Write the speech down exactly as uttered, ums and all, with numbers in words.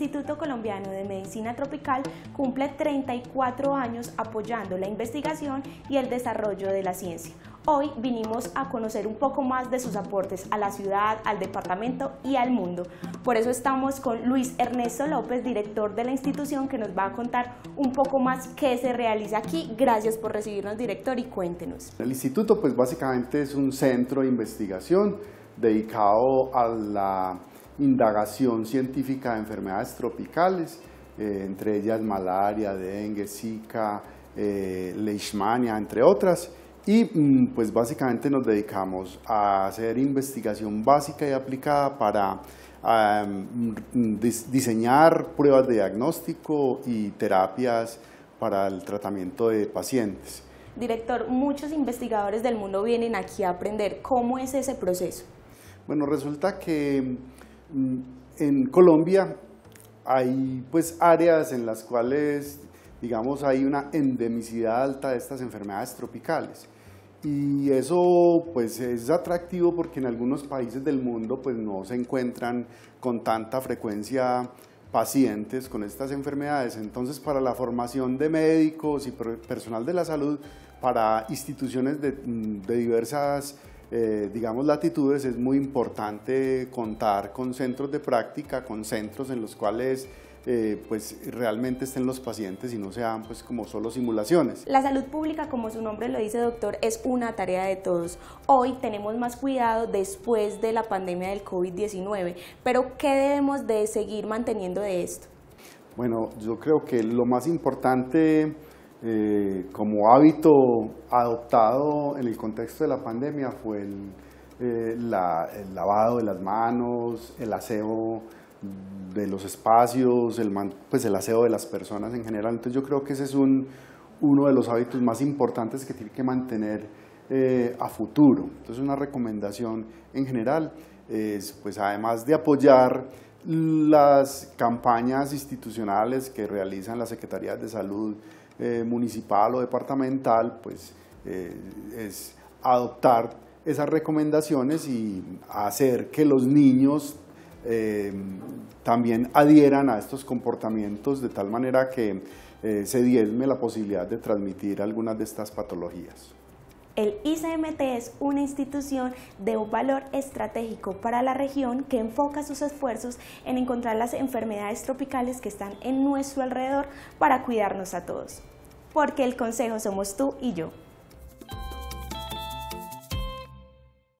Instituto Colombiano de Medicina Tropical cumple treinta y cuatro años apoyando la investigación y el desarrollo de la ciencia. Hoy vinimos a conocer un poco más de sus aportes a la ciudad, al departamento y al mundo. Por eso estamos con Luis Ernesto López, director de la institución, que nos va a contar un poco más qué se realiza aquí. Gracias por recibirnos, director, y cuéntenos. El instituto pues básicamente es un centro de investigación dedicado a la indagación científica de enfermedades tropicales, eh, entre ellas malaria, dengue, zika, eh, leishmania, entre otras. Y pues básicamente nos dedicamos a hacer investigación básica y aplicada para um, diseñar pruebas de diagnóstico y terapias para el tratamiento de pacientes. Director, muchos investigadores del mundo vienen aquí a aprender. ¿Cómo es ese proceso? Bueno, resulta que en Colombia hay pues áreas en las cuales, digamos, hay una endemicidad alta de estas enfermedades tropicales. Y eso pues es atractivo porque en algunos países del mundo pues no se encuentran con tanta frecuencia pacientes con estas enfermedades. Entonces, para la formación de médicos y personal de la salud, para instituciones de, de diversas eh, digamos latitudes, es muy importante contar con centros de práctica, con centros en los cuales Eh, pues realmente estén los pacientes y no sean pues como solo simulaciones. La salud pública, como su nombre lo dice, doctor, es una tarea de todos. Hoy tenemos más cuidado después de la pandemia del COVID diecinueve, pero ¿qué debemos de seguir manteniendo de esto? Bueno, yo creo que lo más importante eh, como hábito adoptado en el contexto de la pandemia fue el, eh, la, el lavado de las manos, el aseo de los espacios, el, pues el aseo de las personas en general. Entonces yo creo que ese es un, uno de los hábitos más importantes que tiene que mantener eh, a futuro. Entonces una recomendación en general es, pues además de apoyar las campañas institucionales que realizan las secretarías de salud eh, municipal o departamental, pues eh, es adoptar esas recomendaciones y hacer que los niños Eh, también adhieran a estos comportamientos de tal manera que eh, se diezme la posibilidad de transmitir algunas de estas patologías. El I C M T es una institución de un valor estratégico para la región que enfoca sus esfuerzos en encontrar las enfermedades tropicales que están en nuestro alrededor para cuidarnos a todos. Porque el consejo somos tú y yo.